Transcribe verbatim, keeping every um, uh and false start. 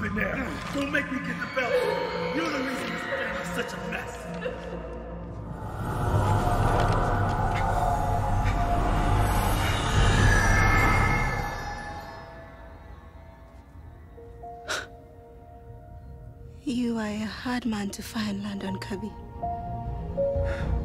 McNair. Don't make me get the belt. You're the reason this family's such a mess. You are a hard man to find, London Kirby.